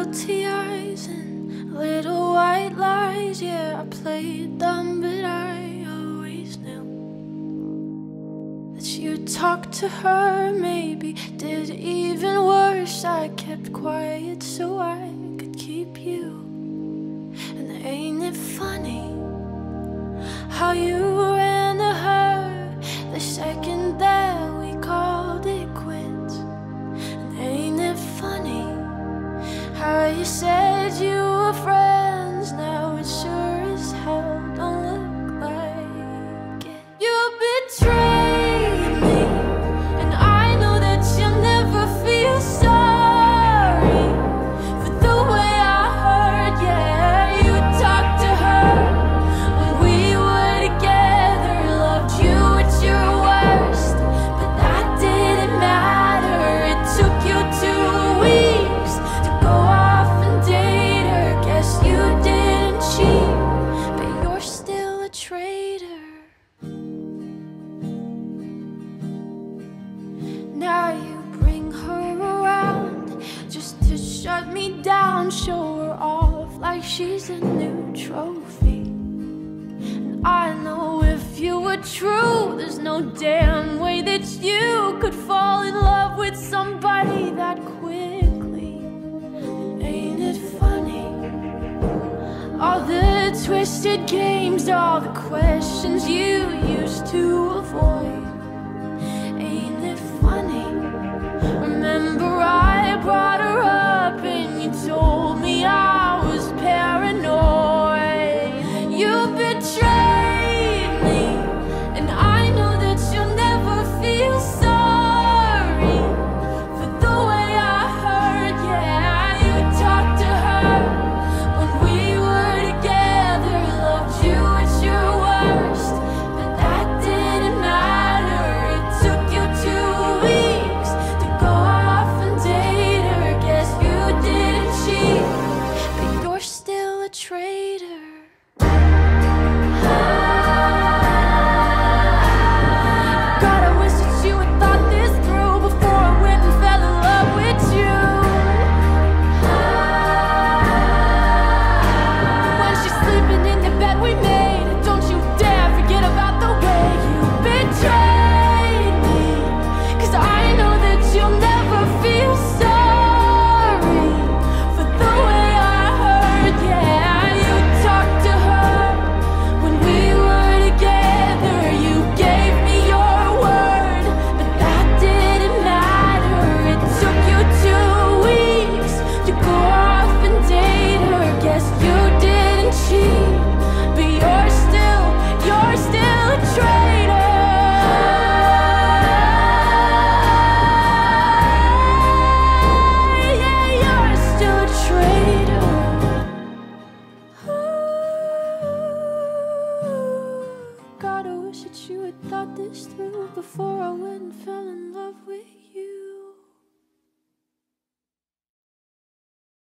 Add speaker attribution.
Speaker 1: guilty eyes and little white lies. Yeah, I played dumb, but I always knew that you talked to her, maybe did even worse. I kept quiet so I could keep you. And ain't it funny how you ran to her the second that we called it quits? And ain't it funny how you said you were friends? Now it sure as hell don't look like it. You betrayed me, and I know that you'll never feel sorry for the way I hurt. Yeah, you talked to her when we were together, loved you at your worst, but that didn't matter. It took you 2 weeks to go off and date her. Guess you didn't cheat, but you're still a traitor. Now you bring her around just to shut me down, show her off like she's a new trophy. And I know if you were true, there's no damn way that you could fall in love with somebody that quickly. And ain't it funny, all the twisted games, all the questions you used to avoid? Ain't it funny,